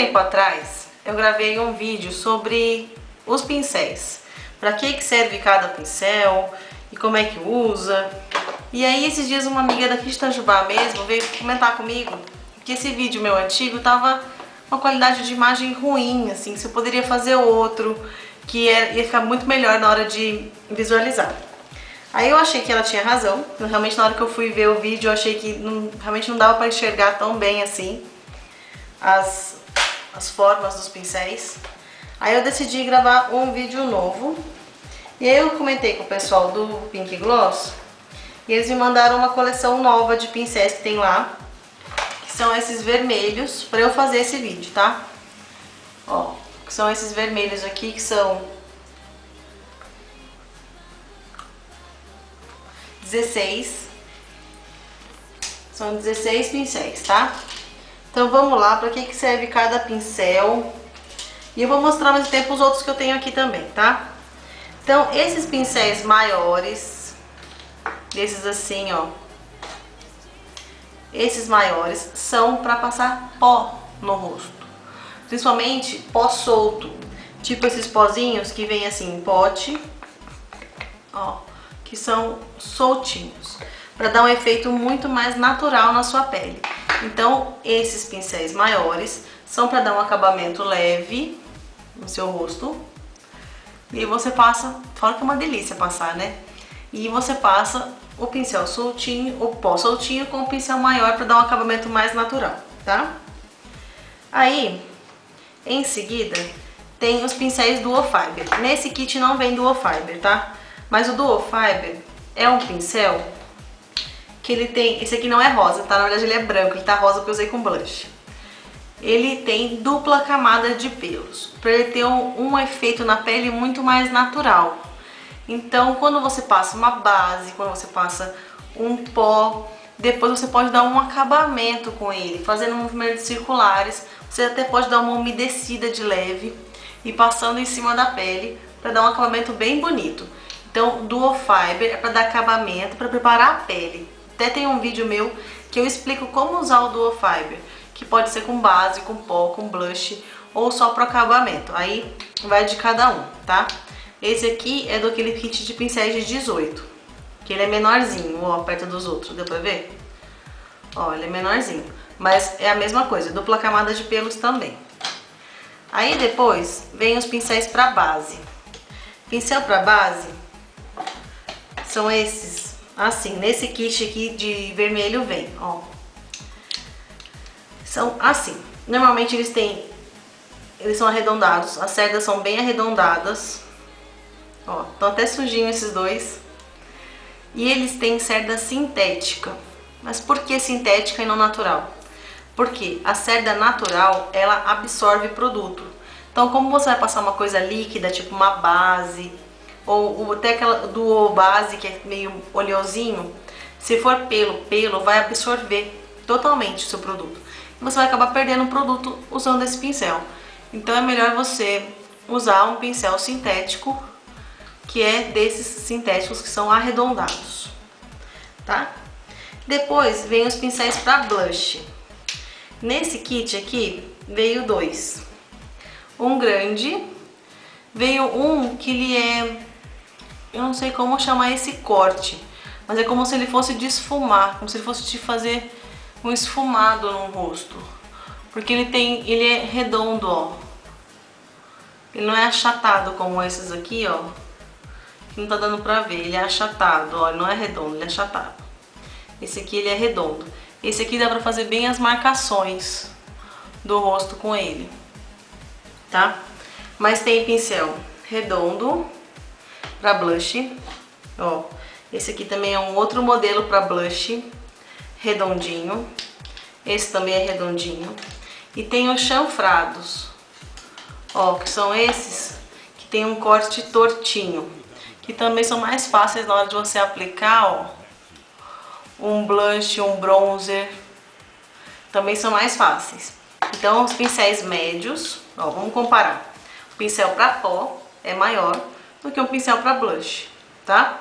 tempo atrás, eu gravei um vídeo sobre os pincéis. Para que serve cada pincel e como é que usa. E aí esses dias uma amiga daqui de Itajubá mesmo veio comentar comigo que esse vídeo meu antigo tava uma qualidade de imagem ruim, assim, se eu poderia fazer outro, que ia ficar muito melhor na hora de visualizar. Aí eu achei que ela tinha razão, realmente na hora que eu fui ver o vídeo eu achei que realmente não dava para enxergar tão bem assim as formas dos pincéis. Aí eu decidi gravar um vídeo novo, e aí eu comentei com o pessoal do Pink Gloss, e eles me mandaram uma coleção nova de pincéis que tem lá, que são esses vermelhos, para eu fazer esse vídeo, tá? Ó, que são esses vermelhos aqui, que são 16. São 16 pincéis, tá? Então vamos lá, para que serve cada pincel. E eu vou mostrar ao mesmo tempo os outros que eu tenho aqui também, tá? Então esses pincéis maiores, desses assim, ó, esses maiores são para passar pó no rosto, principalmente pó solto, tipo esses pozinhos que vem assim em pote, ó, que são soltinhos, para dar um efeito muito mais natural na sua pele. Então esses pincéis maiores são para dar um acabamento leve no seu rosto. E aí você passa, fora que é uma delícia passar, né? E você passa o pincel soltinho, o pó soltinho, com o pincel maior para dar um acabamento mais natural, tá? Aí, em seguida, tem os pincéis Duo Fiber. Nesse kit não vem Duo Fiber, tá? Mas o Duo Fiber é um pincel que ele tem... Esse aqui não é rosa, tá? Na verdade ele é branco, ele tá rosa porque eu usei com blush. Ele tem dupla camada de pelos, para ele ter um efeito na pele muito mais natural. Então, quando você passa uma base, quando você passa um pó, depois você pode dar um acabamento com ele, fazendo movimentos circulares. Você até pode dar uma umedecida de leve e passando em cima da pele para dar um acabamento bem bonito. Então, Duo Fiber é para dar acabamento, para preparar a pele. Até tem um vídeo meu que eu explico como usar o Duo Fiber, que pode ser com base, com pó, com blush ou só para acabamento. Aí vai de cada um, tá? Esse aqui é daquele kit de pincéis de 18, que ele é menorzinho, ó, perto dos outros, deu pra ver? Ó, ele é menorzinho, mas é a mesma coisa, dupla camada de pelos também. Aí depois vem os pincéis para base. Pincel para base são esses, assim, nesse kit aqui de vermelho vem, ó. São assim, normalmente eles são arredondados, as cerdas são bem arredondadas, ó, estão até sujinhos esses dois. E eles têm cerda sintética. Mas por que sintética e não natural? Porque a cerda natural, ela absorve produto. Então, como você vai passar uma coisa líquida, tipo uma base, ou até aquela Duo base, que é meio oleosinho, se for pelo vai absorver totalmente o seu produto. Você vai acabar perdendo o produto usando esse pincel. Então é melhor você usar um pincel sintético, que é desses sintéticos que são arredondados, tá? Depois vem os pincéis para blush. Nesse kit aqui veio dois. Um grande, veio um que ele é... eu não sei como chamar esse corte, mas é como se ele fosse de esfumar, como se ele fosse te fazer um esfumado no rosto, porque ele é redondo, ó. Ele não é achatado como esses aqui, ó. Não tá dando pra ver, ele é achatado, ó. Ele não é redondo, ele é achatado. Esse aqui ele é redondo. Esse aqui dá pra fazer bem as marcações do rosto com ele, tá? Mas tem pincel redondo pra blush, ó. Esse aqui também é um outro modelo pra blush, redondinho. Esse também é redondinho. E tem os chanfrados, ó, que são esses que tem um corte tortinho, que também são mais fáceis na hora de você aplicar, ó, um blush, um bronzer, também são mais fáceis. Então os pincéis médios, ó, vamos comparar. O pincel para pó é maior do que um pincel para blush, tá?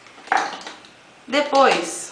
Depois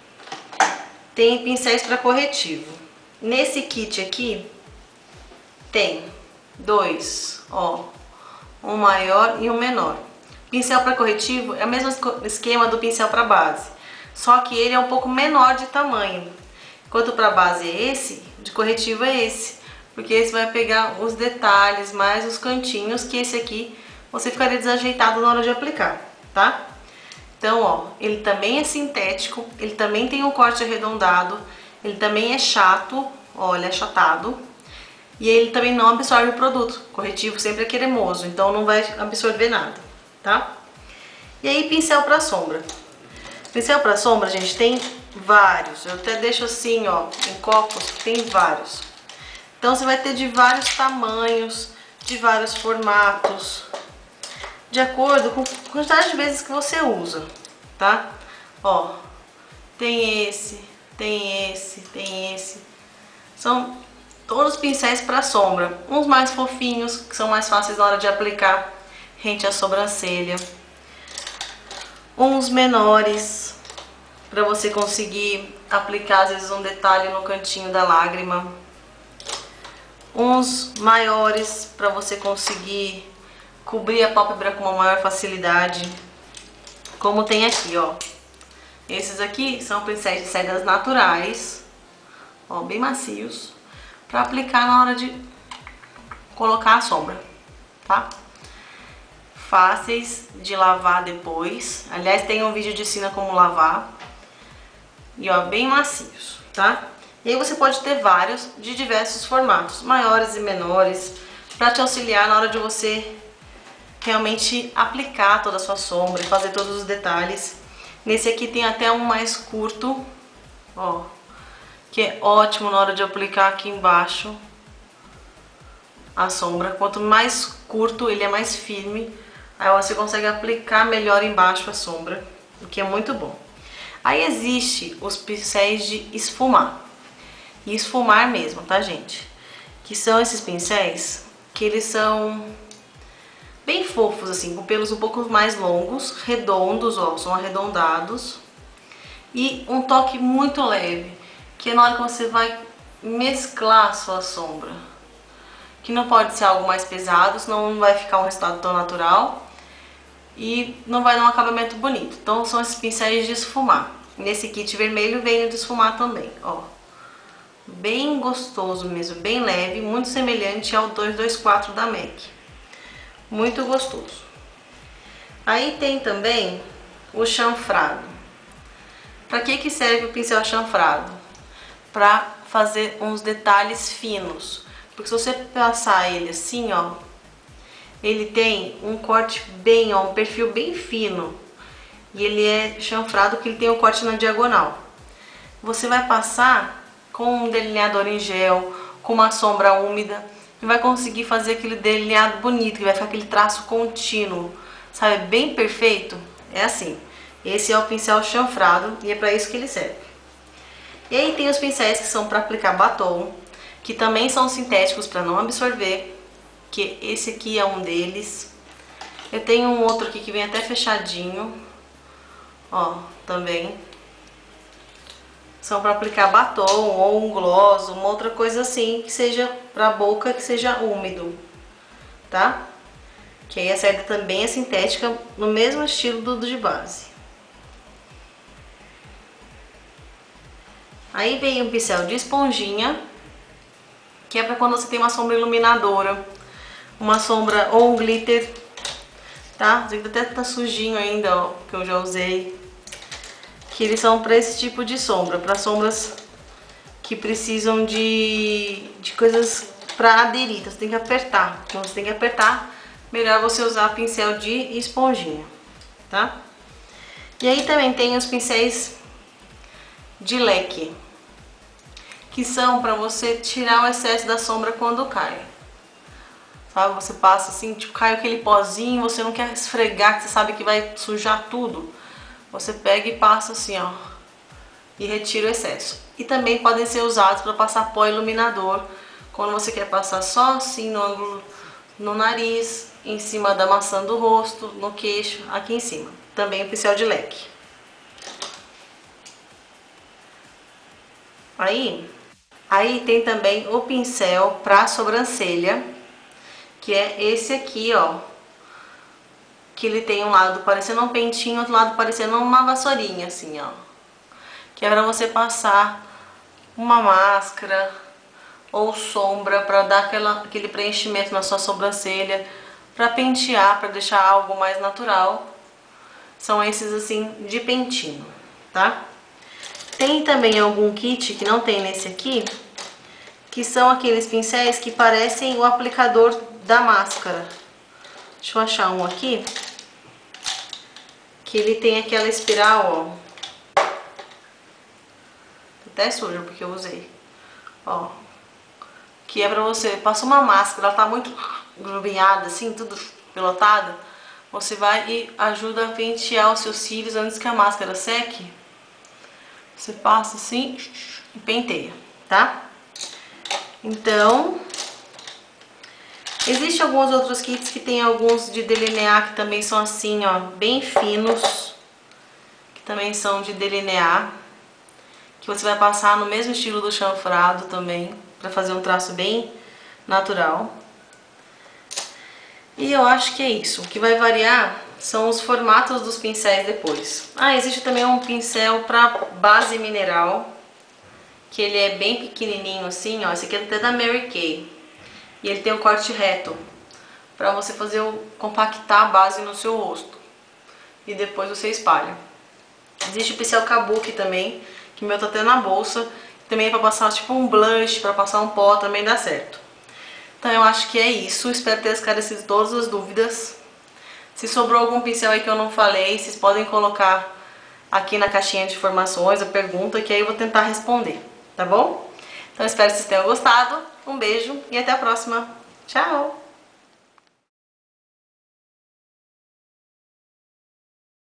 tem pincéis para corretivo. Nesse kit aqui tem dois, ó, um maior e um menor. Pincel para corretivo é o mesmo esquema do pincel para base, só que ele é um pouco menor de tamanho. Enquanto para base é esse, de corretivo é esse, porque esse vai pegar os detalhes, mais os cantinhos, que esse aqui você ficaria desajeitado na hora de aplicar, tá? Então, ó, ele também é sintético, ele também tem um corte arredondado, ele também é chato, ó, ele é achatado, e ele também não absorve o produto. O corretivo sempre é cremoso, então não vai absorver nada, tá? E aí, pincel para sombra. Pincel para sombra, gente, tem vários. Eu até deixo assim, ó, em copos, tem vários. Então você vai ter de vários tamanhos, de vários formatos, de acordo com a quantidade de vezes que você usa, tá? Ó, tem esse, tem esse, tem esse. São todos pincéis para sombra. Uns mais fofinhos, que são mais fáceis na hora de aplicar rente à sobrancelha. Uns menores, para você conseguir aplicar às vezes um detalhe no cantinho da lágrima. Uns maiores, para você conseguir cobrir a pálpebra com uma maior facilidade. Como tem aqui, ó. Esses aqui são pincéis de cerdas naturais, ó, bem macios, para aplicar na hora de colocar a sombra, tá? Fáceis de lavar depois. Aliás, tem um vídeo de ensina como lavar. E ó, bem macios, tá? E aí você pode ter vários de diversos formatos, maiores e menores, para te auxiliar na hora de você realmente aplicar toda a sua sombra e fazer todos os detalhes. Nesse aqui tem até um mais curto, ó, que é ótimo na hora de aplicar aqui embaixo a sombra. Quanto mais curto, ele é mais firme, aí você consegue aplicar melhor embaixo a sombra, o que é muito bom. Aí existe os pincéis de esfumar, e esfumar mesmo, tá, gente? Que são esses pincéis que eles são bem fofos, assim, com pelos um pouco mais longos, redondos, ó, são arredondados, e um toque muito leve, que é na hora que você vai mesclar a sua sombra, que não pode ser algo mais pesado, senão não vai ficar um resultado tão natural e não vai dar um acabamento bonito. Então são esses pincéis de esfumar. Nesse kit vermelho vem o de esfumar também, ó, bem gostoso mesmo, bem leve, muito semelhante ao 224 da MAC. Muito gostoso. Aí tem também o chanfrado. Para que serve o pincel chanfrado? Para fazer uns detalhes finos. Porque se você passar ele assim, ó, ele tem um corte bem, ó, um perfil bem fino. E ele é chanfrado porque ele tem um corte na diagonal. Você vai passar com um delineador em gel, com uma sombra úmida, e vai conseguir fazer aquele delineado bonito, que vai ficar aquele traço contínuo, sabe, bem perfeito. É assim, esse é o pincel chanfrado e é para isso que ele serve. E aí tem os pincéis que são para aplicar batom, que também são sintéticos para não absorver, que esse aqui é um deles. Eu tenho um outro aqui que vem até fechadinho, ó, também. São para aplicar batom ou um gloss, uma outra coisa assim, que seja para a boca, que seja úmido, tá? Que aí a cerda também é sintética, no mesmo estilo do de base. Aí vem um pincel de esponjinha, que é para quando você tem uma sombra iluminadora, uma sombra ou um glitter, tá? Esse aqui até tá sujinho ainda, ó, que eu já usei. Que eles são para esse tipo de sombra, para sombras que precisam de coisas para aderir. Então você tem que apertar. Então você tem que apertar, melhor você usar pincel de esponjinha, tá? E aí também tem os pincéis de leque, que são para você tirar o excesso da sombra quando cai. Sabe, você passa assim, tipo, cai aquele pozinho, você não quer esfregar, que você sabe que vai sujar tudo. Você pega e passa assim, ó, e retira o excesso. E também podem ser usados para passar pó iluminador, quando você quer passar só assim no ângulo, no nariz, em cima da maçã do rosto, no queixo, aqui em cima. Também o pincel de leque. Aí, Aí tem também o pincel pra sobrancelha, que é esse aqui, ó. Que ele tem um lado parecendo um pentinho, outro lado parecendo uma vassourinha, assim, ó. Que é pra você passar uma máscara ou sombra pra dar aquele preenchimento na sua sobrancelha, pra pentear, pra deixar algo mais natural. São esses assim de pentinho, tá? Tem também algum kit que não tem nesse aqui, que são aqueles pincéis que parecem o aplicador da máscara. Deixa eu achar um aqui, que ele tem aquela espiral, ó. Até sujo porque eu usei, ó. Que é pra você, passa uma máscara, ela tá muito grudinhada assim, tudo pelotada. Você vai e ajuda a pentear os seus cílios antes que a máscara seque. Você passa assim e penteia, tá? Então, existem alguns outros kits que tem alguns de delinear que também são assim, ó, bem finos. Que também são de delinear. Que você vai passar no mesmo estilo do chanfrado também, pra fazer um traço bem natural. E eu acho que é isso. O que vai variar são os formatos dos pincéis depois. Ah, existe também um pincel para base mineral, que ele é bem pequenininho assim, ó. Esse aqui é até da Mary Kay. E ele tem um corte reto, para você fazer compactar a base no seu rosto. E depois você espalha. Existe o pincel Kabuki também, que o meu tá até na bolsa. Também é para passar tipo um blush, para passar um pó, também dá certo. Então eu acho que é isso, espero ter esclarecido todas as dúvidas. Se sobrou algum pincel aí que eu não falei, vocês podem colocar aqui na caixinha de informações a pergunta, que aí eu vou tentar responder, tá bom? Então espero que vocês tenham gostado, um beijo e até a próxima. Tchau!